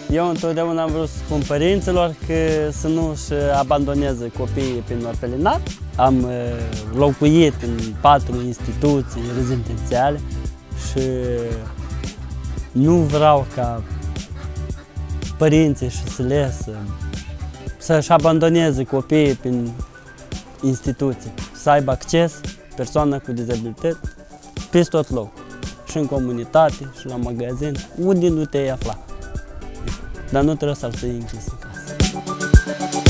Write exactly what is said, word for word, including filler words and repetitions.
Eu întotdeauna am vrut să spun părinților că să nu își abandoneze copiii prin orfelinat. Am locuit în patru instituții rezidențiale și nu vreau ca părinții și să să, să-și abandoneze copiii prin instituții, să aibă acces persoana cu dizabilități peste tot locul, și în comunitate, și la magazin, unde nu te-ai afla. Dar nu trebuie să-l ții închis în casă.